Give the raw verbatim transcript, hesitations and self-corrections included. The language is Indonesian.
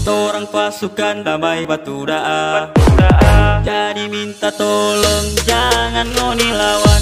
Torang pasukan damai batu daa. Jadi minta tolong jangan ngoni lawan.